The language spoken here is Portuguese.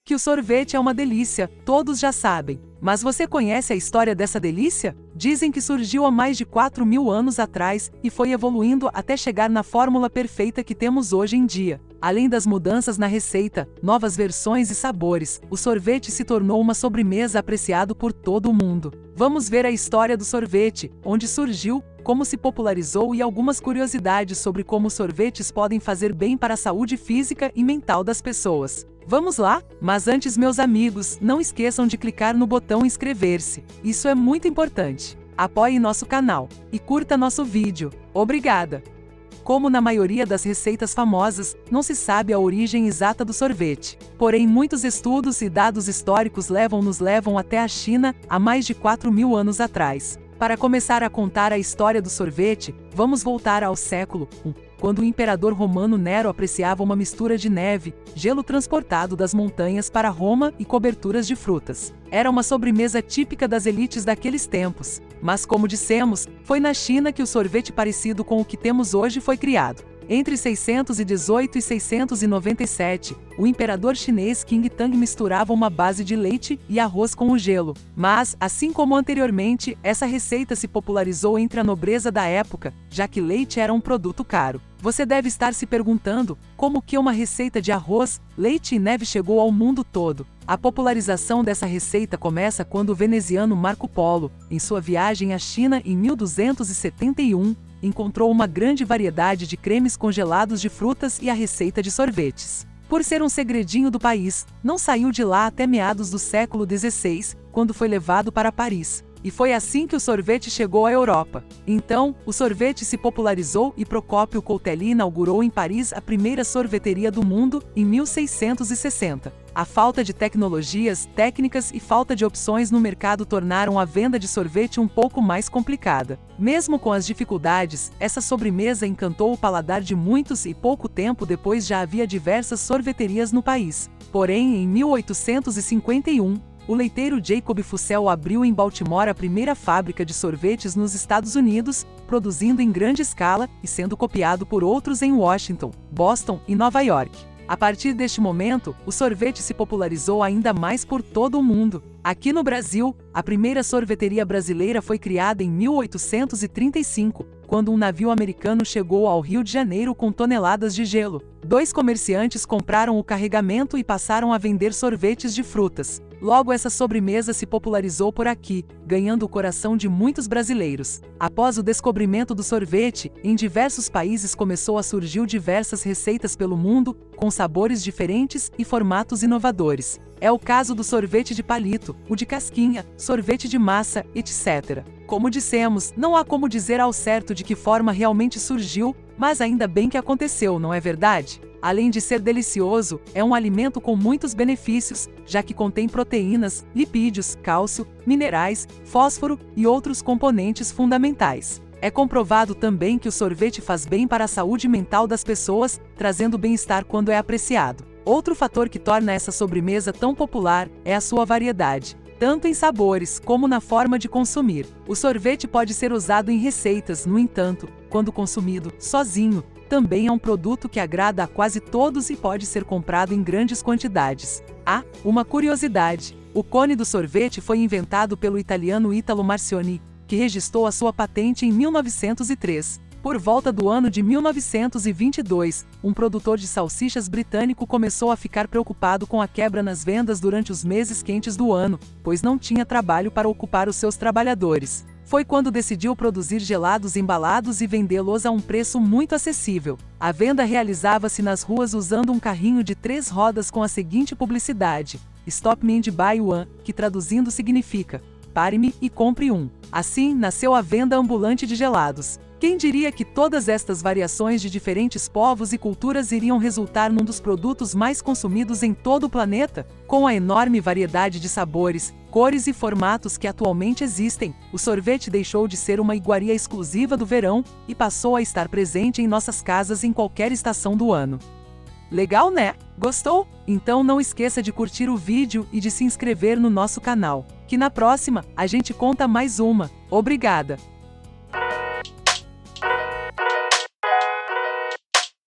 Que o sorvete é uma delícia, todos já sabem. Mas você conhece a história dessa delícia? Dizem que surgiu há mais de 4.000 anos atrás e foi evoluindo até chegar na fórmula perfeita que temos hoje em dia. Além das mudanças na receita, novas versões e sabores, o sorvete se tornou uma sobremesa apreciado por todo o mundo. Vamos ver a história do sorvete, onde surgiu, como se popularizou e algumas curiosidades sobre como os sorvetes podem fazer bem para a saúde física e mental das pessoas. Vamos lá? Mas antes, meus amigos, não esqueçam de clicar no botão inscrever-se. Isso é muito importante. Apoie nosso canal e curta nosso vídeo. Obrigada! Como na maioria das receitas famosas, não se sabe a origem exata do sorvete. Porém, muitos estudos e dados históricos nos levam até a China, há mais de 4.000 anos atrás. Para começar a contar a história do sorvete, vamos voltar ao século I, quando o imperador romano Nero apreciava uma mistura de neve, gelo transportado das montanhas para Roma e coberturas de frutas. Era uma sobremesa típica das elites daqueles tempos. Mas como dissemos, foi na China que o sorvete parecido com o que temos hoje foi criado. Entre 618 e 697, o imperador chinês Qing Tang misturava uma base de leite e arroz com o gelo. Mas, assim como anteriormente, essa receita se popularizou entre a nobreza da época, já que leite era um produto caro. Você deve estar se perguntando como que uma receita de arroz, leite e neve chegou ao mundo todo. A popularização dessa receita começa quando o veneziano Marco Polo, em sua viagem à China em 1271, encontrou uma grande variedade de cremes congelados de frutas e a receita de sorvetes. Por ser um segredinho do país, não saiu de lá até meados do século XVI, quando foi levado para Paris. E foi assim que o sorvete chegou à Europa. Então, o sorvete se popularizou e Procópio Coutelli inaugurou em Paris a primeira sorveteria do mundo, em 1660. A falta de tecnologias, técnicas e falta de opções no mercado tornaram a venda de sorvete um pouco mais complicada. Mesmo com as dificuldades, essa sobremesa encantou o paladar de muitos e pouco tempo depois já havia diversas sorveterias no país. Porém, em 1851, o leiteiro Jacob Fussell abriu em Baltimore a primeira fábrica de sorvetes nos Estados Unidos, produzindo em grande escala e sendo copiado por outros em Washington, Boston e Nova York. A partir deste momento, o sorvete se popularizou ainda mais por todo o mundo. Aqui no Brasil, a primeira sorveteria brasileira foi criada em 1835, quando um navio americano chegou ao Rio de Janeiro com toneladas de gelo. 2 comerciantes compraram o carregamento e passaram a vender sorvetes de frutas. Logo, essa sobremesa se popularizou por aqui, ganhando o coração de muitos brasileiros. Após o descobrimento do sorvete, em diversos países começou a surgir diversas receitas pelo mundo, com sabores diferentes e formatos inovadores. É o caso do sorvete de palito, o de casquinha, sorvete de massa, etc. Como dissemos, não há como dizer ao certo de que forma realmente surgiu, mas ainda bem que aconteceu, não é verdade? Além de ser delicioso, é um alimento com muitos benefícios, já que contém proteínas, lipídios, cálcio, minerais, fósforo e outros componentes fundamentais. É comprovado também que o sorvete faz bem para a saúde mental das pessoas, trazendo bem-estar quando é apreciado. Outro fator que torna essa sobremesa tão popular é a sua variedade, tanto em sabores como na forma de consumir. O sorvete pode ser usado em receitas, no entanto, quando consumido sozinho, também é um produto que agrada a quase todos e pode ser comprado em grandes quantidades. Uma curiosidade: o cone do sorvete foi inventado pelo italiano Italo Marcioni, que registrou a sua patente em 1903. Por volta do ano de 1922, um produtor de salsichas britânico começou a ficar preocupado com a quebra nas vendas durante os meses quentes do ano, pois não tinha trabalho para ocupar os seus trabalhadores. Foi quando decidiu produzir gelados embalados e vendê-los a um preço muito acessível. A venda realizava-se nas ruas usando um carrinho de 3 rodas com a seguinte publicidade: Stop me and buy one, que traduzindo significa: pare-me e compre um. Assim, nasceu a venda ambulante de gelados. Quem diria que todas estas variações de diferentes povos e culturas iriam resultar num dos produtos mais consumidos em todo o planeta? Com a enorme variedade de sabores, cores e formatos que atualmente existem, o sorvete deixou de ser uma iguaria exclusiva do verão e passou a estar presente em nossas casas em qualquer estação do ano. Legal, né? Gostou? Então não esqueça de curtir o vídeo e de se inscrever no nosso canal, que na próxima a gente conta mais uma. Obrigada!